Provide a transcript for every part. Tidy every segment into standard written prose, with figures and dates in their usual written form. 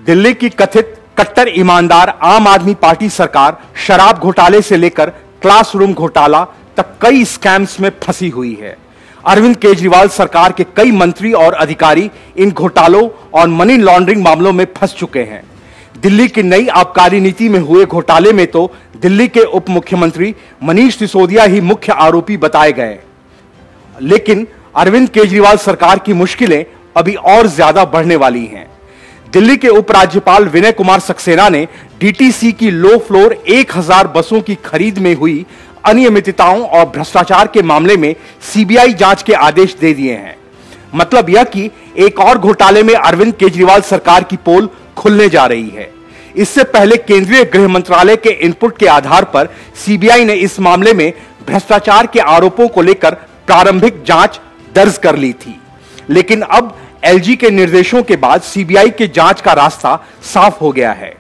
दिल्ली की कथित कट्टर ईमानदार आम आदमी पार्टी सरकार शराब घोटाले से लेकर क्लासरूम घोटाला तक कई स्कैम्स में फंसी हुई है। अरविंद केजरीवाल सरकार के कई मंत्री और अधिकारी इन घोटालों और मनी लॉन्ड्रिंग मामलों में फंस चुके हैं। दिल्ली की नई आबकारी नीति में हुए घोटाले में तो दिल्ली के उप मुख्यमंत्री मनीष सिसोदिया ही मुख्य आरोपी बताए गए, लेकिन अरविंद केजरीवाल सरकार की मुश्किलें अभी और ज्यादा बढ़ने वाली हैं। दिल्ली के उपराज्यपाल विनय कुमार सक्सेना ने डीटीसी की लो फ्लोर 1000 बसों की खरीद में हुई अनियमितताओं और भ्रष्टाचार के मामले में सीबीआई जांच के आदेश दे दिए हैं। मतलब यह कि एक और घोटाले में अरविंद केजरीवाल सरकार की पोल खुलने जा रही है। इससे पहले केंद्रीय गृह मंत्रालय के इनपुट के आधार पर सीबीआई ने इस मामले में भ्रष्टाचार के आरोपों को लेकर प्रारंभिक जांच दर्ज कर ली थी, लेकिन अब एलजी के निर्देशों के बाद सीबीआई के जांच का रास्ता साफ हो गया है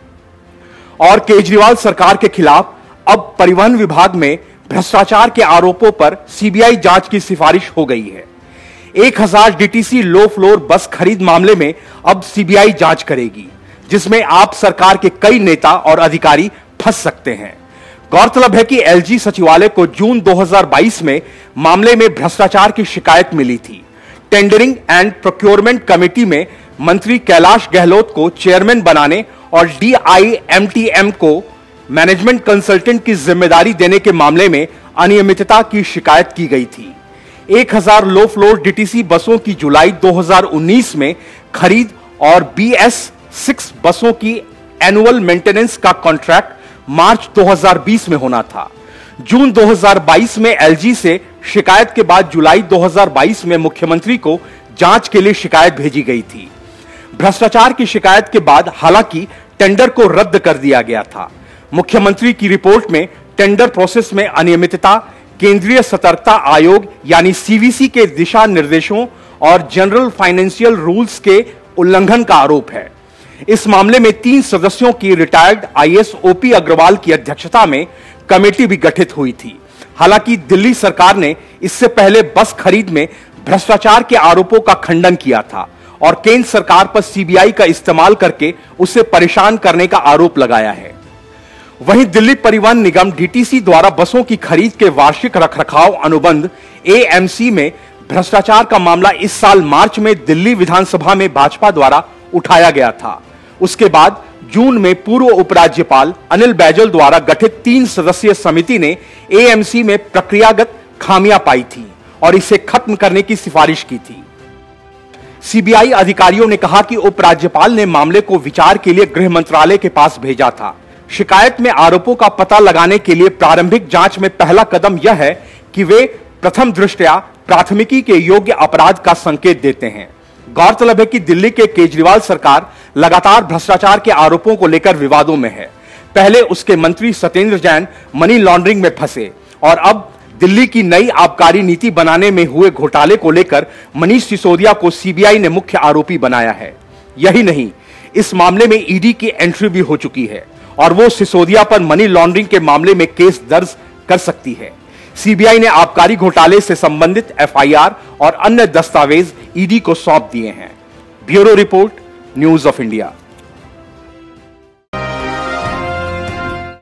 और केजरीवाल सरकार के खिलाफ अब परिवहन विभाग में भ्रष्टाचार के आरोपों पर सीबीआई जांच की सिफारिश हो गई है। 1000 डीटीसी लो फ्लोर बस खरीद मामले में अब सीबीआई जांच करेगी, जिसमें आप सरकार के कई नेता और अधिकारी फंस सकते हैं। गौरतलब है कि एलजी सचिवालय को जून 2022 में मामले में भ्रष्टाचार की शिकायत मिली थी। टेंडरिंग एंड प्रोक्योरमेंट कमेटी में मंत्री कैलाश गहलोत को चेयरमैन बनाने और डीआईएमटीएम को मैनेजमेंट कंसल्टेंट की जिम्मेदारी देने के मामले में अनियमितता की शिकायत की गई थी। 1000 लो फ्लोर डीटीसी बसों की जुलाई 2019 में खरीद और BS6 बसों की एनुअल मेंटेनेंस का कॉन्ट्रैक्ट मार्च 2020 में होना था। जून 2022 में एलजी से शिकायत के बाद जुलाई 2022 में मुख्यमंत्री को जांच के लिए शिकायत भेजी गई थी। भ्रष्टाचार की शिकायत के बाद हालांकि टेंडर को रद्द कर दिया गया था। मुख्यमंत्री की रिपोर्ट में टेंडर प्रोसेस में अनियमितता, केंद्रीय सतर्कता आयोग यानी सीवीसी के दिशा निर्देशों और जनरल फाइनेंशियल रूल्स के उल्लंघन का आरोप है। इस मामले में 3 सदस्यों की रिटायर्ड आईएएस ओपी अग्रवाल की अध्यक्षता में कमेटी भी गठित हुई थी। हालांकि दिल्ली सरकार ने इससे पहले बस खरीद में भ्रष्टाचार के आरोपों का खंडन किया था और केंद्र सरकार पर सीबीआई का इस्तेमाल करके उसे परेशान करने का आरोप लगाया है। वहीं दिल्ली परिवहन निगम डीटीसी द्वारा बसों की खरीद के वार्षिक रखरखाव अनुबंध एएमसी में भ्रष्टाचार का मामला इस साल मार्च में दिल्ली विधानसभा में भाजपा द्वारा उठाया गया था। उसके बाद जून में पूर्व उपराज्यपाल अनिल बैजल द्वारा गठित 3 सदस्यीय समिति ने एएमसी में प्रक्रियागत खामियां पाई थी और इसे खत्म करने की सिफारिश की थी। सीबीआई अधिकारियों ने कहा कि उपराज्यपाल ने मामले को विचार के लिए गृह मंत्रालय के पास भेजा था। शिकायत में आरोपों का पता लगाने के लिए प्रारंभिक जांच में पहला कदम यह है कि वे प्रथम दृष्टया प्राथमिकी के योग्य अपराध का संकेत देते हैं। गौरतलब है कि दिल्ली के केजरीवाल सरकार लगातार भ्रष्टाचार के आरोपों को लेकर विवादों में है। पहले उसके मंत्री सत्येंद्र जैन मनी लॉन्ड्रिंग में फंसे और अब दिल्ली की नई आबकारी नीति बनाने में हुए घोटाले को लेकर मनीष सिसोदिया को सीबीआई ने मुख्य आरोपी बनाया है। यही नहीं, इस मामले में ईडी की एंट्री भी हो चुकी है और वो सिसोदिया पर मनी लॉन्ड्रिंग के मामले में केस दर्ज कर सकती है। सीबीआई ने आबकारी घोटाले से संबंधित एफआईआर और अन्य दस्तावेज ईडी को सौंप दिए हैं। Bureau report, news of India.